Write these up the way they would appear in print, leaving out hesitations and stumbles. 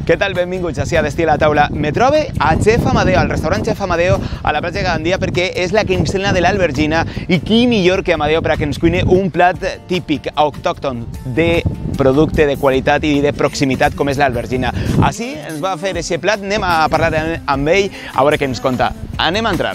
Què tal? Benvinguts a Destí a la taula. Me trobe a Chef Amadeo, al restaurant Chef Amadeo, a la platja de Gandia, perquè és la quincena de l'Albergina i qui millor que Amadeo per a que ens cuine un plat típic, autòcton, de producte de qualitat i de proximitat com és l'Albergina. Així ens va fer aquest plat, anem a parlar amb ell, a veure què ens conta. Anem a entrar.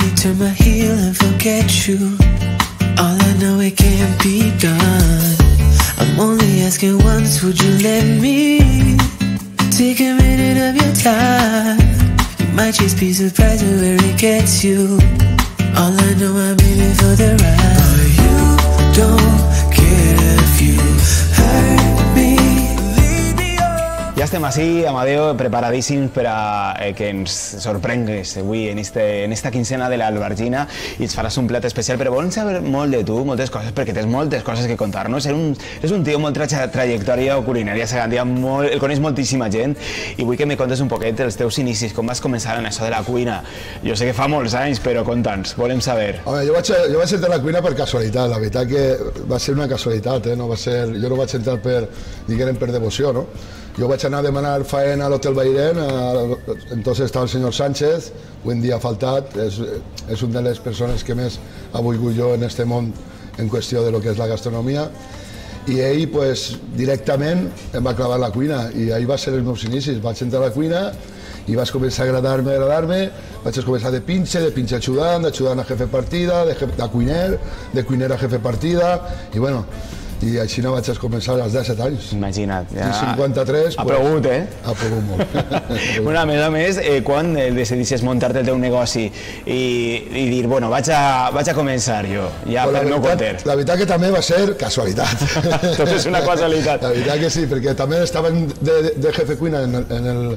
All I know it can't be done. I'm only asking once, would you let me take a minute of your time? You might just be surprised at where it gets you. All I know, I'm in it for the ride. But you don't care if you hurt me. Ja estem així, Amadeo, preparadíssims per a que ens sorprengues avui en esta quincena de l'Albergina i ens faràs un plat especial, però volem saber molt de tu, moltes coses, perquè tens moltes coses que contar-nos. És un tio amb molta trajectòria culinària a Gandia, el coneix moltíssima gent i vull que me contes un poquet els teus inicis, com vas començar en això de la cuina. Jo sé que fa molts anys, però conta'ns, volem saber. Home, jo vaig entrar a la cuina per casualitat, la veritat que va ser una casualitat, jo no vaig entrar per devoció, no? Jo vaig anar a demanar faena a l'Hotel Bairén, entonces estava el senyor Sánchez, avui en dia ha faltat, és una de les persones que més ha volgut jo en aquest món en qüestió de lo que és la gastronomia, i ell pues, directament em va clavar la cuina i ahí va ser els meus inicis. Vaig entrar a la cuina i vaig començar a agradar-me, vaig començar de pinche ajudant, d'ajudant a jefe partida, de cuiner a jefe partida, i bueno, i així no vaig començar als 17 anys. Imagina't. Ja... I 53... Ha plogut, eh? Ha plogut molt. Bueno, a més, quan decidissis muntar-te el teu negoci i dir, bueno, vaig a començar jo, ja pel meu compte. La veritat que també va ser casualitat. Tot és una casualitat. La veritat que sí, perquè també estaven de jefe cuina en el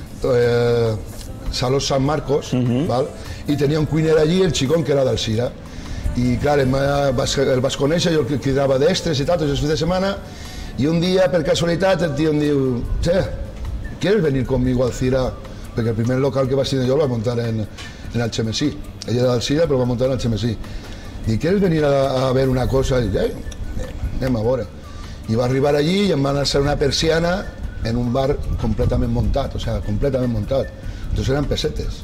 Saló San Marcos, i tenia un cuiner allí, el xicón, que era del Cira. I clar, el vas conèixer, jo el cridava d'extres i tal, tots els fins de setmana, i un dia, per casualitat, el tio em diu, che, ¿quieres venir conmigo al Cira? Perquè el primer local que vaig tenir jo el vaig muntar en el Xemesí. Ell era del Cira, però el va muntar en el Xemesí. I ¿quieres venir a ver una cosa? I anem a veure. I va arribar allí i em van alçar una persiana en un bar completament muntat, o sigui, completament muntat. Entonces eren pessetes.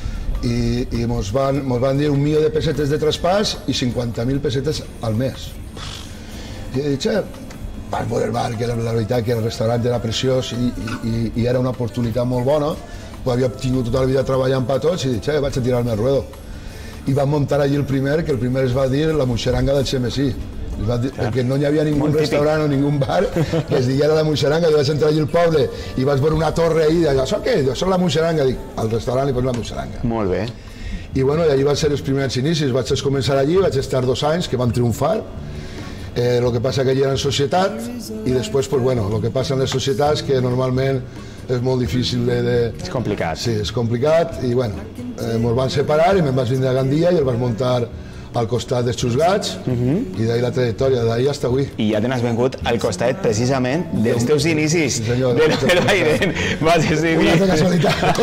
I mos van dir 1 milió de pessetes de traspàs i 50.000 pessetes al mes. I he dit, vas veure el bar, que la veritat que el restaurant era preciós i era una oportunitat molt bona, ho havia tingut tota la vida treballant per tots i he dit, vaig a tirar-me el ruedo. I vam muntar allí el primer, que el primer es va dir la Muixeranga del Xemesí, perquè no hi havia ningú restaurant o ningú bar que es diguera la Muixeranga. Jo vaig entrar allí al poble i vaig veure una torre ahí, i això què? Això és la Muixeranga. Dic, al restaurant li posen la Muixeranga. Molt bé. I bueno, allí van ser els primers inicis. Vaig començar allí, vaig estar 2 anys, que van triomfar. Lo que passa que allí era en societat, i després, pues bueno, lo que passa en les societats, que normalment és molt difícil de... És complicat. Sí, és complicat, i bueno, me'ls van separar i me'n vaig vindre a Gandia i el vaig muntar al costat dels Xusgats, i d'ahir la trajectòria, d'ahir fins avui. I ja te n'has vengut al costat, precisament, dels teus inicis, del Bairén. Vas decidir... Una casualitat.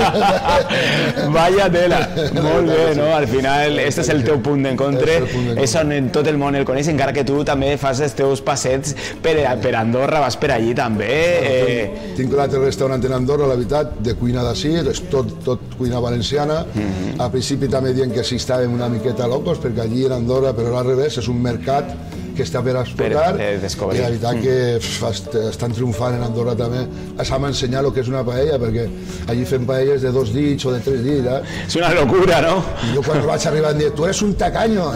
Vaya tela. Molt bé, no? Al final, este és el teu punt d'encontre, és on tot el món el coneix, encara que tu també fas els teus passets per Andorra, vas per allí també. Tinc un altre restaurant en Andorra, la veritat, de cuina d'ací, és tot cuina valenciana. Al principi també dient que sí estàvem una miqueta locos, perquè allí en Andorra, però al revés, és un mercat que està per explotar, i la veritat que estan triomfant en Andorra també. S'ha m'ensenyar el que és una paella, perquè allí fem paelles de 2 dits o de 3 dits. És una locura, no? I jo quan vaig arribar em dic, tu eres un tacaño.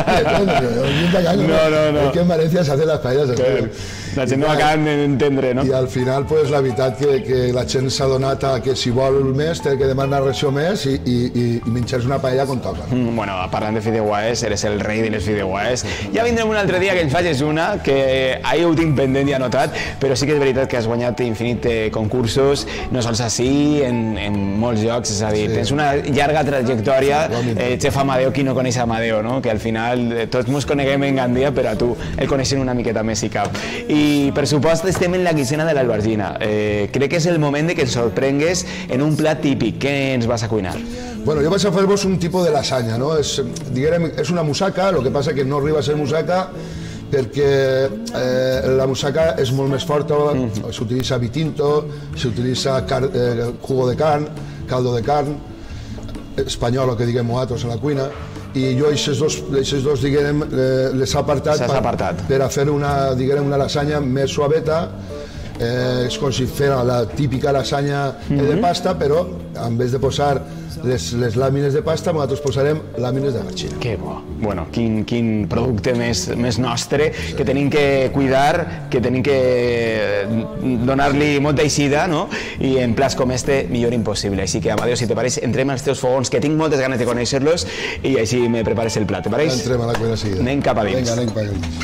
Un tacaño. No. És que en València s'hacen les paelles. La gent no acaben d'entendre, no? I al final, la veritat que la gent s'ha donat a que si vol més té que demanar res més i menjar-se una paella com toca. Bueno, parlant de fideuàs, eres el rei de les fideuàs. Ja vindrem un altre dia que ens facis una, que ahir ho tinc pendent i anotat, però sí que és veritat que has guanyat infinit concursos, no sols així, en molts llocs, és a dir, tens una llarga trajectòria. Chef Amadeo, qui no coneix Amadeo, no? Que al final tots ens coneguem en Gandia, però a tu el coneixen una miqueta més i cap. I per supost estem en la quincena de l'Albergina. Crec que és el moment de que ens sorprengues en un plat típic. Què ens vas a cuinar? Bueno, jo vaig a fer-vos un tipus de lasanya, no? És una musaca, el que passa que no arriba a ser musaca, perquè la musaca és molt més forta, s'utilitza vi tinto, s'utilitza jugo de carn, caldo de carn, espanyol, que diguem nosaltres a la cuina, i jo aquests dos diguem, les he apartat per a fer una lasanya més suaveta. És com si fera la típica lasanya de pasta, però en vez de posar les làmines de pasta, nosaltres posarem làmines de barxina. Que bo. Bueno, quin producte més nostre, que tenim que cuidar, que tenim que donar-li molta eixida, no? I en plats com este, millor impossible. Així que, Amadeo, si te pareix, entrem als teus fogons, que tinc moltes ganes de conèixer-los, i així me prepares el plat, te pareix? Entrem a la cuina seguida. Anem cap a dins. Vinga, anem cap a dins.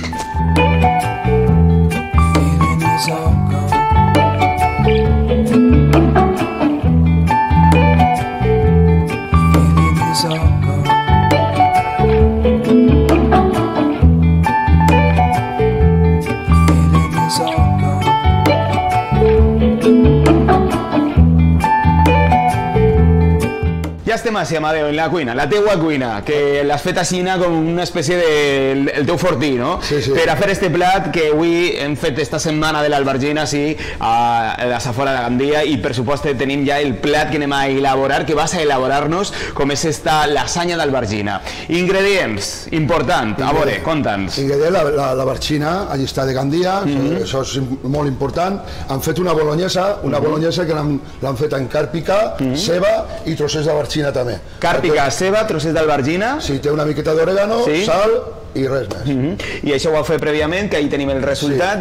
Ja estem així, Amadeo, en la cuina, la teua cuina, que l'has fet així com una espècie del teu fortí, no? Sí. Per a fer este plat que avui hem fet esta setmana de l'albergina, sí, a la Safora de Gandia, i per supost tenim ja el plat que anem a elaborar, que vas a elaborar-nos, com és esta lasanya d'albergina. Ingredients, important, a veure, conta'ns. Ingredient, la barxina, a llista de Gandia, això és molt important. Han fet una bolognesa que l'han fet en càrpica, ceba i trossets de barxina també. Càrpica, ceba, trossets d'albergina. Sí, té una miqueta d'orégano, sal i res més. I això ho heu fet prèviament, que ahí tenim el resultat.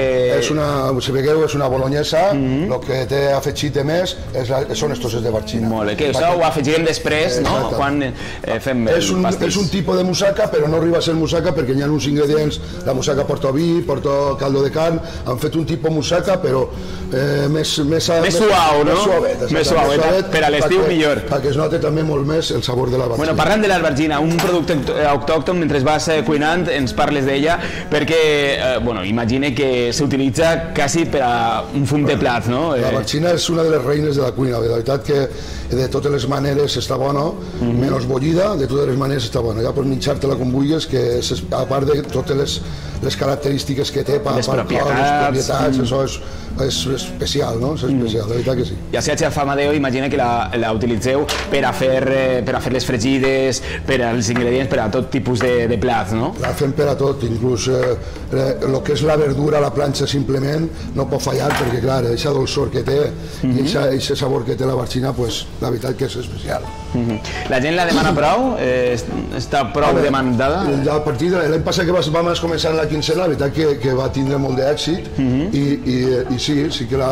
Si veieu, és una bolognesa, el que té afegit de més són els trossets de barxina. Molt bé, que això ho afegirem després, no? Quan fem el pastís. És un tipus de musaca, però no arriba a ser musaca perquè hi ha uns ingredients, la musaca porta vi, porta caldo de carn, han fet un tipus musaca, però més suau, no? Més suavet, per a l'estiu millor. Perquè es nota també molt més el sabor de la barxina. Bueno, parlant de l'albergina, un producte autòcton, mentre vas cuinant, ens parles d'ella, perquè, bueno, imagine que s'utilitza quasi per a un fum de plats, no? La barxina és una de les reines de la cuina, la veritat que de totes les maneres està bona, menys bullida, de totes les maneres està bona. Ja pots menjar-te-la com vulguis, que a part de totes les característiques que té, les propietats, això és especial, no? És especial, la veritat que sí. Ja si xef Amadeo, imagina que la utilitzeu per a fer les fregides, per als ingredients, per a tot tipus de plats, no? La fem per a tot, inclús el que és la verdura a la planxa simplement no pot fallar, perquè clar, aquesta dolçor que té i aquest sabor que té la barxina, pues, la veritat que és especial. La gent la demana prou? Està prou demandada? A partir de l'any passat que vam començar en la quincena, la veritat que va tindre molt d'èxit i sí que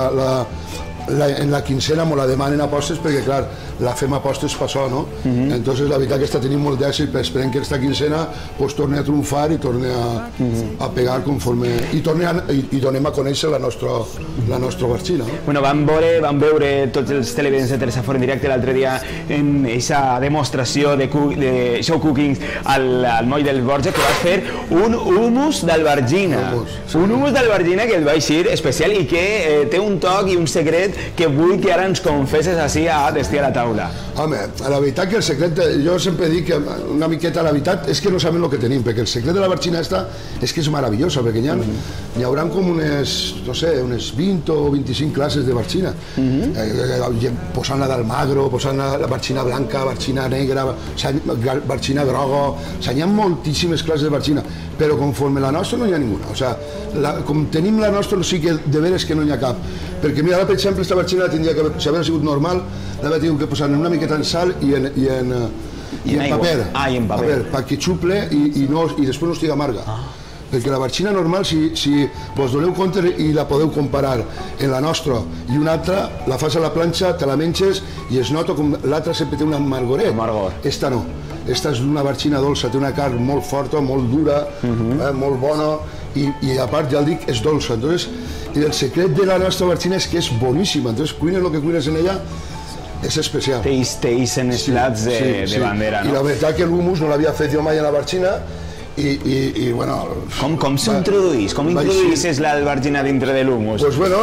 en la quincena me la demanen a postres perquè, clar, la fem a postres per això, no? Entonces, la veritat que està tenint molt d'èxit, però esperem que aquesta quincena pues torni a triomfar i torni a pegar conforme... I donem a conèixer la nostra barxina. Bueno, vam veure tots els televidents de Telesafora en directe l'altre dia en aquesta demostració de show cooking al moll del Borja, que vas fer un hummus d'albergina. Un hummus d'albergina que et va eixir especial i que té un toc i un secret que vull que ara ens confesses així a Destí a la taula. Home, la veritat que el secret, jo sempre dic que una miqueta la veritat és que no sabem el que tenim, perquè el secret de la barxina esta és que és meravellosa, perquè hi haurà com unes, no sé, unes 20 o 25 classes de barxina, posant-la d'almagro, posant la barxina blanca, barxina negra, barxina groga, hi ha moltíssimes classes de barxina, però conforme la nostra no hi ha ninguna, o sigui, com tenim la nostra sí que de veres que no hi ha cap, perquè mira, per exemple, aquesta barxina la tindria que, si haver sigut normal, l'haver tingut que posar una miqueta en sal i en paper. I en paper. Perquè xuple i després no estigui amarga. Perquè la barxina normal, si vos doneu compte i la podeu comparar en la nostra i una altra, la fas a la planxa, te la menges i es nota com l'altra sempre té un amargoret. Esta no. Esta és una barxina dolça, té una carn molt forta, molt dura, molt bona i a part, ja el dic, és dolça. Entonces, el secret de la nostra barxina és que és boníssima. Entonces, cuines el que cuines en ella és especial. T'eixen els plats de bandera, no? I la veritat que l'humus no l'havia fet jo mai a la barxina i bueno... Com s'introduís? Com introduïssis l'albergina dintre de l'humus? Doncs bueno,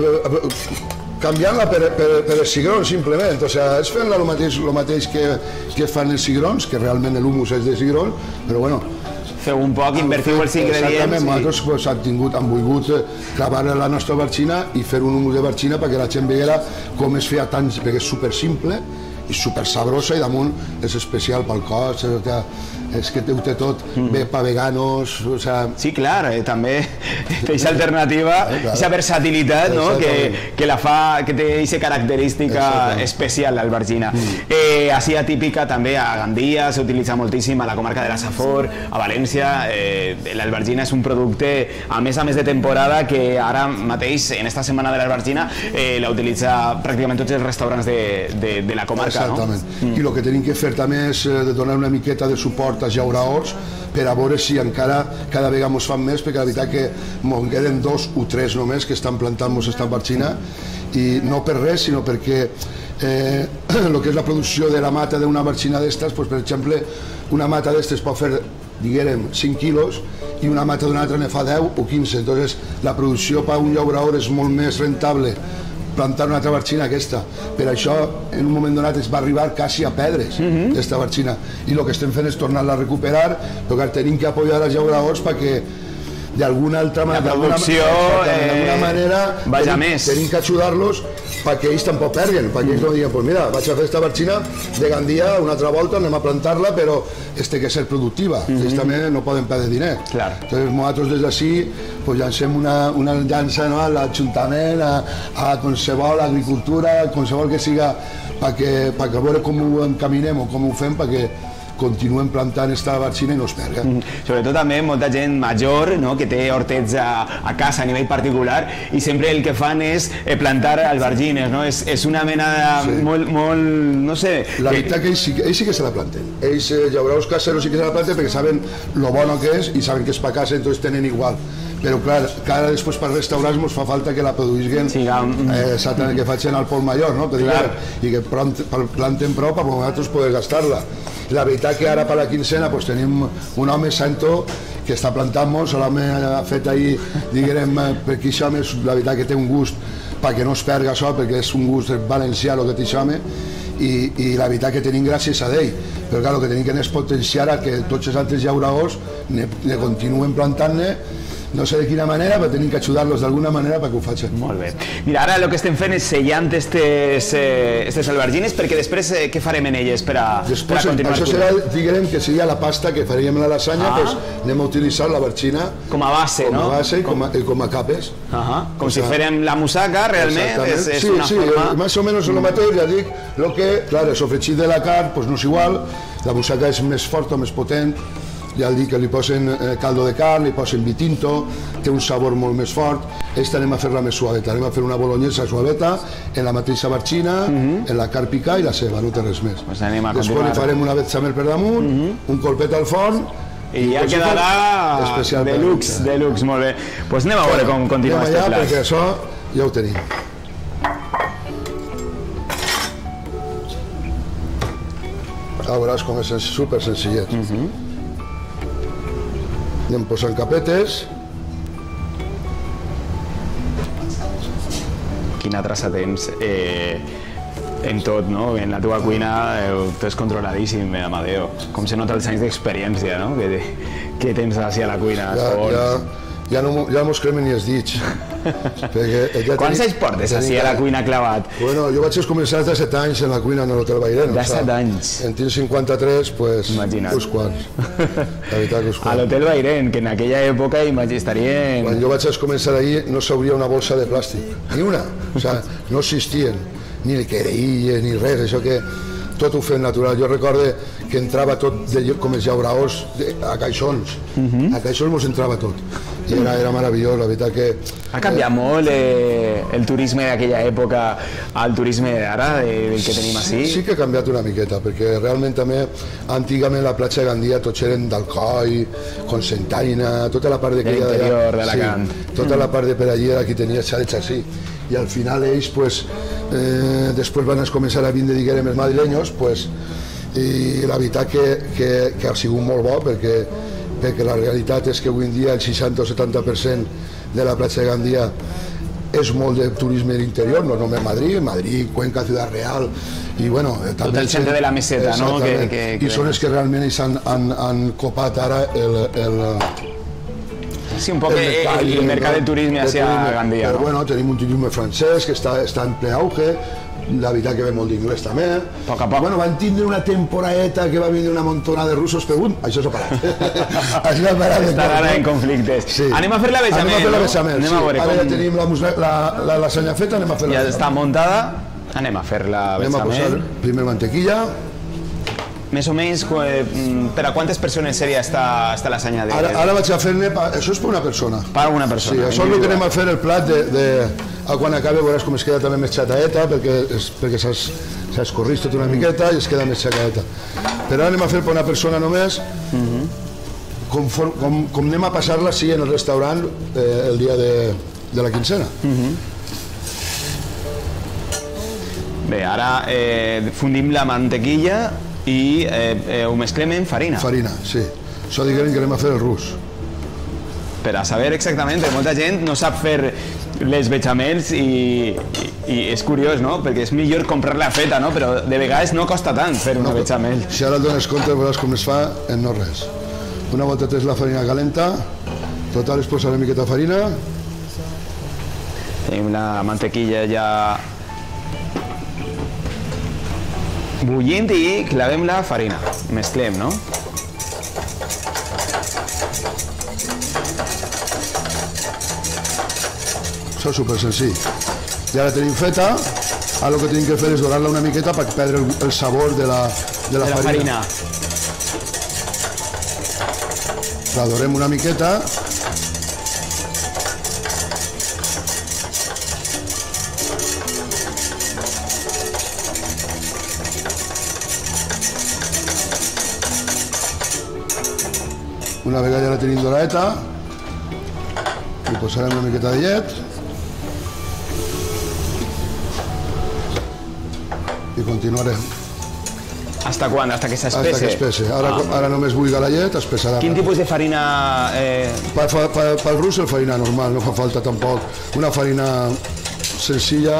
canviant-la per els cigrons, simplement. O sigui, és fent-la el mateix que fan els cigrons, que realment l'humus és de cigrons, però bueno, Feu un poc, invertiu els ingredients. Exactament, nosaltres hem volgut clavar la nostra barxina i fer un humus de barxina perquè la gent veiera com es feia tant, perquè és super simple i super sabrosa i damunt és especial pel cos, és que ho té tot, bé per veganos, o sea... Sí, clar, també té aquesta alternativa, aquesta versatilitat, no? que la fa, que té aquesta característica especial l'albergina. Així típica també a Gandia, s'utilitza moltíssim a la comarca de la Safor, a València. L'albergina és un producte, a més de temporada, que ara mateix, en esta setmana de l'albergina, la utilitza pràcticament tots els restaurants de la comarca. Exactament. I el que tenim que fer també és donar una miqueta de suport als llauraors per a veure si encara cada vegada ens fan més, perquè la veritat que en queden 2 o 3 només que estan plantant-nos esta barxina, i no per res, sinó perquè el que és la producció de la mata d'una barxina d'estes, per exemple, una mata d'estes pot fer, diguem, 5 quilos i una mata d'una altra ne fa 10 o 15, entonces la producció per a un llauraor és molt més rentable plantar una altra barxina aquesta. Per això, en un moment donat, es va arribar quasi a perdre's, aquesta barxina. I el que estem fent és tornar-la a recuperar, perquè tenim que apoyar els llauradors perquè d'alguna altra manera, d'alguna manera tenim que ajudar-los perquè ells tampoc perguen, perquè ells no diguen, pues mira, vaig a fer aquesta barxina de Gandia una altra volta, anem a plantar-la, però té que ser productiva, ells també no poden perdre diner. Entonces nosaltres des d'ací llancem una llança a l'Ajuntament, a qualsevol agricultura, qualsevol que siga, perquè veure com ho encaminem o com ho fem, perquè continuem plantant esta barxina i no es perga. Sobretot també molta gent major que té hortets a casa a nivell particular i sempre el que fan és plantar albergines, és una mena de molt, no sé... La veritat que ells sí que se la planten. Ells, llauraors caseros, sí que se la planten perquè saben lo bueno que és i saben que és per casa, entonces tenen igual. Però clar, cada després per restaurants ens fa falta que la produïsquen exactament que facin al Pol Mayor, i que planten prou per nosaltres poder gastar-la. La veritat que ara per la quincena tenim un home santo que està plantant molt, l'home ha fet ahir, diguem, perquè això la veritat que té un gust perquè no es perga això, perquè és un gust valencià el que té això, i la veritat que tenim gràcies a ell, però clar, el que tenim que és potenciar que tots els altres llauraors ne continuen plantant-ne, no sé de quina manera, però tenim que ajudar-los d'alguna manera perquè ho facin. Molt bé. Mira, ara el que estem fent és sellant aquestes albergines, perquè després què farem en elles per a continuar? Això serà, diguem, que seria la pasta que faríem la lasanya, doncs anem a utilitzar la barxina com a base, no? Com a base i com a capes. Com si fèrem la musaca, realment, és una forma... Sí, més o menys el mateix, ja dic, el que, clar, el sofregit de la carn no és igual, la musaca és més forta, més potent, ja dic que li posen caldo de carn, li posen vi tinto, té un sabor molt més fort. Esta anem a fer-la més suaveta, anem a fer una bolognesa suaveta en la mateixa barxina, en la carn picada i la ceba, no té res més. Després li farem una bechamel per damunt, un colpet al forn, i ja quedarà deluxe, molt bé. Doncs anem a veure com continua aquest plat. Perquè això ja ho tenim. Ara veuràs com és super senzillet. Anem posant capetes. Quina traça tens en tot, no? En la teva cuina t'és controladíssim, Amadeo. Com se nota els anys d'experiència, no? Que tens així a la cuina. Ja no mos cremen ni els dits. Quants anys portes així a la cuina clavat? Bueno, jo vaig començar de 7 anys en la cuina en l'Hotel Bairén. De 7 anys? En tinc 53, doncs, uns quants. A l'Hotel Bairén, que en aquella època estarien... Quan jo vaig començar allí no s'obria una bolsa de plàstic, ni una. O sigui, no existien ni querelles ni res, això que tot ho fem natural. Jo recorde que entrava tot com els llauraors a caixons. A caixons mos entrava tot. I era meravellós, la veritat que... Ha canviat molt el turisme d'aquella època al turisme d'ara, del que tenim així? Sí que ha canviat una miqueta, perquè realment també antigament la platja de Gandia tots eren d'Alcoi, Cocentaina, tota la part de l'interior d'Alacant. Tota la part de per allí era qui tenia xarets així. I al final ells, després van començar a vindre, diguem, els madrileños, i la veritat que ha sigut molt bo, perquè la realitat és que avui en dia el 60 o 70% de la platja de Gandia és molt de turisme d'interior, no només Madrid, Cuenca, Ciudad Real, i bueno, tot el centre de la meseta, no? I són els que realment ells han copat ara sí, un poc el mercat de turisme hacia Gandia. Però bueno, tenim un turisme francès que està en ple auge, la veritat que ve molt d'inglès també. A poc a poc. Bueno, van tindre una temporadeta que va venir una montona de russos, però això s'ha parat. Això s'ha parat. Estan ara en conflictes. Sí. Anem a fer la bechamel, no? Anem a fer la bechamel, sí. Ara ja tenim la lasanya feta, anem a fer la bechamel. Ja està muntada, anem a fer la bechamel. Anem a posar primer mantequilla. Més o menys, per a quantes persones seria esta lasanya? Ara vaig a fer-ne, això és per una persona. Per una persona. Sí, això és el que anem a fer el plat quan acabi veuràs com es queda també més xataeta, perquè s'ha escorrit tot una miqueta i es queda més xataeta. Però ara anem a fer per una persona només, com anem a passar-la sí en el restaurant el dia de la quincena. Bé, ara fundim la mantequilla i ho mesclem en farina. Farina, sí. Això diguem que anem a fer el rus. Per a saber exactament, perquè molta gent no sap fer les bechamels i és curiós, no? Perquè és millor comprar-la feta, no? Però de vegades no costa tant fer una bechamel. Si ara et dones compte, veuràs com es fa en no res. Una volta tens la farina calenta, total es posa una miqueta de farina. Tenim la mantequilla ja bullint i clavem la farina. Mesclem, no? Això és super senzill. Ja la tenim feta, ara el que tenim que fer és dorar-la una miqueta per perdre el sabor de la farina. La dorem una miqueta. Una vegada ja la tenim doradeta, li posarem una miqueta de llet i continuarem. Hasta quan? Hasta que s'espesse? Hasta que espesse. Ara només buida la llet, espessarà. Quin tipus de farina? Pel rus el farina normal, no fa falta tampoc una farina senzilla.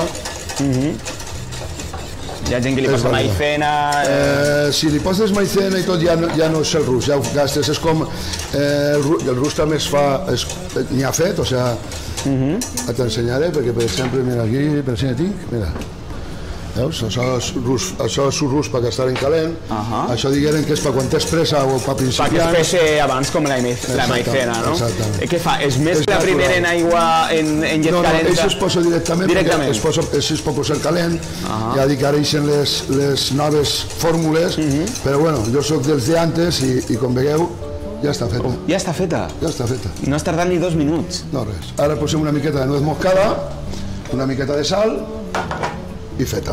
Hi ha gent que li posa maicena... Si li poses maicena i tot ja no és el rus, ja ho gastes. És com... El rus també es fa... N'hi ha fet, o sigui... T'ensenyaré, perquè per exemple, mira aquí, per si ne tinc, mira. Veus? Això és rus per que estar en calent. Això diguem que és per quan tens pressa o per principiants. Perquè es pese abans com la maicena, no? Què fa? Es mescla primer en aigua, en llet calenta? No, això es posa directament. Es pot posar calent. Ja dic, ara eixen les noves fórmules, però bueno, jo soc dels d'antes i com veieu, ja està feta. Ja està feta? Ja està feta. No has tardat ni 2 minuts? No, res. Ara posem una miqueta de nuez moscada, una miqueta de sal i feta.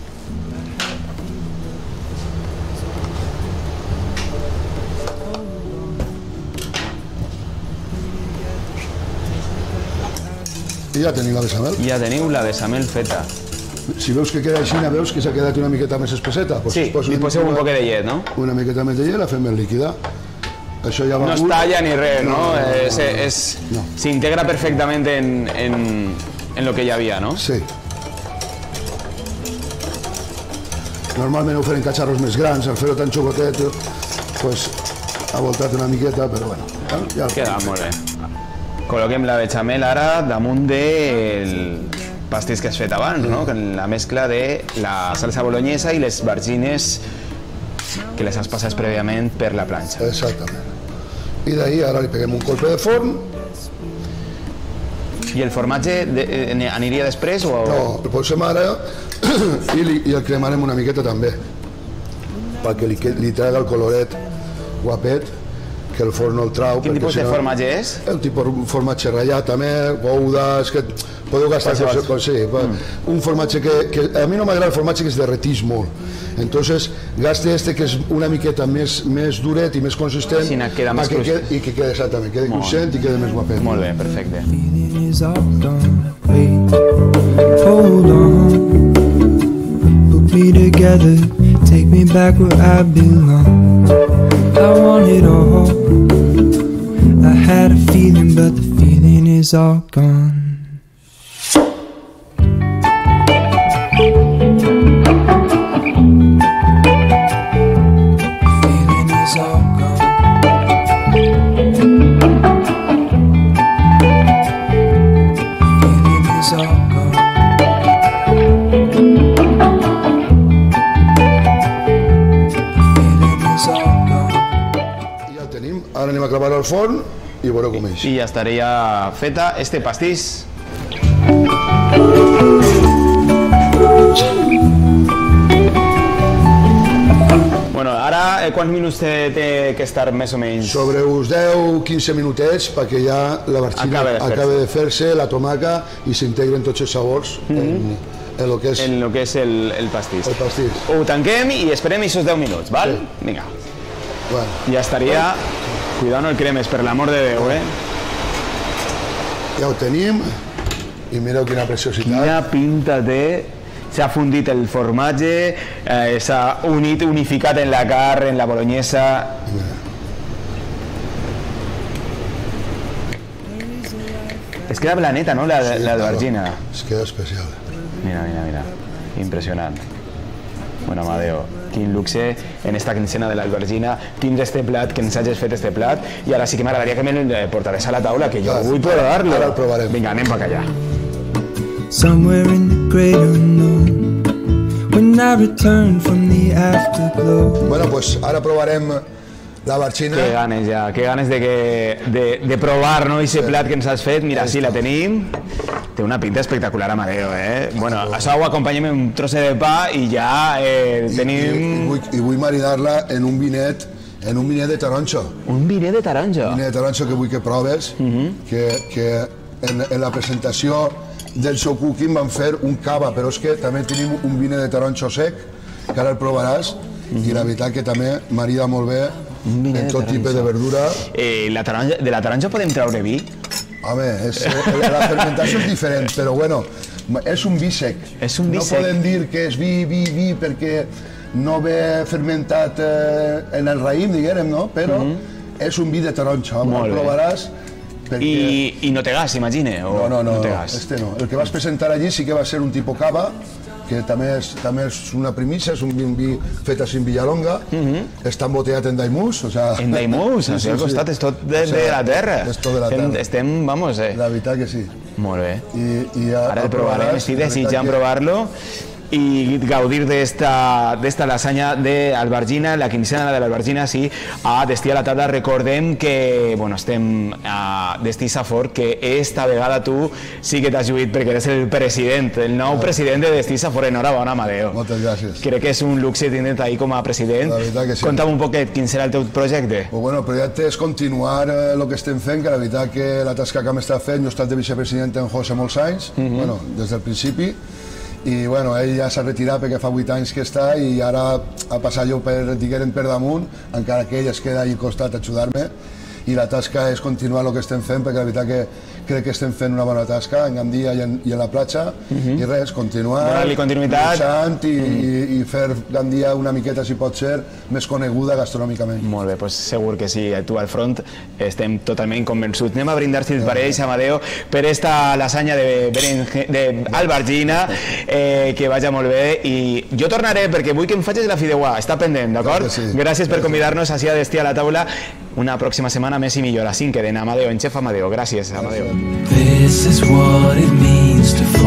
I ja tenim la bechamel. Ja teniu la bechamel feta. Si veus que queda així, veus que s'ha quedat una miqueta més espesseta. Sí, li poseu un poc de llet, no? Una miqueta més de llet, la fem més líquida. Això ja va... No es talla ni res, no? S'integra perfectament en lo que hi havia, no? Sí. Normalment ho fem en catxarros més grans, al fer-ho tan xocotet, doncs ha voltat una miqueta, però bueno. Ja queda molt bé. Col·loquem la bechamel ara damunt del pastís que has fet abans, no? La mescla de la salsa bolognesa i les vergines que les has passat prèviament per la planxa. Exactament. I d'ahir ara li peguem un colpe de forn. I el formatge aniria després o...? No, el posem ara i el cremarem una miqueta també, perquè li traiga el coloret guapet, que el forn no el trau. Quin tipus de formatge és? El tipus de formatge ratllat també, gouda, és que podeu gastar coses. Sí, un formatge que... A mi no m'agrada el formatge que es derretís molt. Entonces, gaste este que és una miqueta més duret i més consistent i que quede exactament, quede cruixent i quede més guapet. Molt bé, perfecte. Hold on, put me together, take me back where I belong. I want it all. I had a feeling, but the feeling is all gone. a clavar al forn i veureu com és. I ja estaria feta este pastís. Bueno, ara quants minuts té que estar més o menys? Sobre uns 10-15 minutets perquè ja la barxina acabe de fer-se, la tomaca, i s'integren tots els sabors en lo que és el pastís. El pastís. Ho tanquem i esperem aquests 10 minuts, val? Sí. Vinga. Bueno. Ja estaria... Cuidado, no el cremes, per l'amor de Déu, eh? Ja ho tenim, i mireu quina preciositat. Quina pinta té, s'ha fundit el formatge, s'ha unificat en la carn, en la bolognesa. Es queda blaneta, no?, l'albergina. Es queda especial. Mira, mira, mira, impressionant. Bueno, Amadeo, quin luxe en esta quincena de l'albergina tindre este plat, que ens hagis fet este plat, i ara sí que m'agradaria que me'l portaràs a la taula, que jo vull provar-lo. Ara el provarem. Vinga, anem per allà. Somewhere in the great unknown, when I return from the afterglow. Bueno, pues ara provarem la barxina. Que ganes ja, que ganes de provar, no, aquest plat que ens has fet. Mira, sí, la tenim. Té una pinta espectacular, Amadeo, eh? Bueno, això ho acompanyem amb un trosset de pa i ja tenim... I vull maridar-la en un vinet de taronja. Un vinet de taronja? Un vinet de taronja que vull que proves, que en la presentació del show cooking van fer un cava, però és que també tenim un vinet de taronja sec, que ara el provaràs, i la veritat que també marida molt bé en tot tipus de verdura. De la taronja podem treure vi? Home, la fermentació és diferent, però bueno, és un vi sec. És un vi sec. No podem dir que és vi, perquè no ve fermentat en el raïm, diguem, no? Però és un vi de taronja, el provaràs. I no té gas, imagine? No, este no. El que vas presentar allí sí que va ser un tipus cava, que també és una primícia, és un vi fet a Villalonga, està embotellat en Daimús. En Daimús? Així al costat, és tot de la terra. És tot de la terra. Estem, vamos, La veritat que sí. Molt bé. Ara el provarem, estic desitjant provar-lo i gaudir d'esta lasanya d'albergina, la quincena de l'albergina, sí, a Destí a la taula. Recordem que, bueno, estem a Destí Safor, que esta vegada tu sí que t'has lluït perquè eres el president, el nou president de Destí Safor. Enhorabona, Amadeo. Moltes gràcies. Crec que és un luxe tindre't ahí com a president. La veritat que sí. Conta'm un poquet, quin serà el teu projecte? Bueno, el projecte és continuar el que estem fent, que la veritat que la tasca que hem estat fent, jo he estat de vicepresident en José molts anys, bueno, des del principi, i bueno, ell ja s'ha retirat perquè fa 8 anys que està i ara ha passat jo per damunt, encara que ell es queda al costat a ajudar-me, i la tasca és continuar el que estem fent, perquè la veritat que crec que estem fent una bona tasca en Gandia i en la platja, i res, continuar, donar-li continuïtat i fer Gandia una miqueta, si pot ser, més coneguda gastronòmicament. Molt bé, doncs segur que sí, tu al front estem totalment convençuts. Anem a brindar, si els pareix, Amadeo, per esta lasanya d'albergina, que vaja molt bé, i jo tornaré perquè vull que em facis la fideuà, està pendent, d'acord? Gràcies per convidar-nos així a Destí a la taula. Una pròxima setmana més i millor, a 5 d'en Amadeo, en Chef Amadeo. Gràcies, Amadeo. This is what it means to